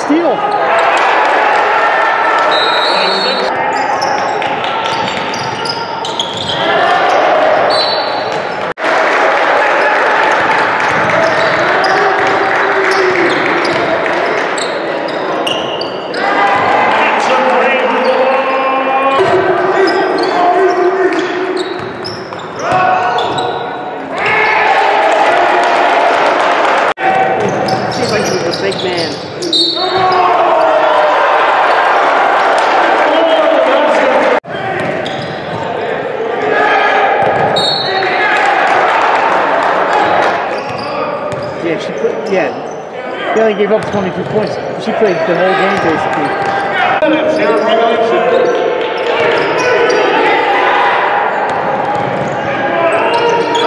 steal. Big man. Yeah, he only gave up 22 points. She played the whole game basically.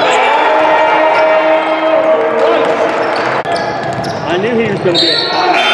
I knew he was going to be a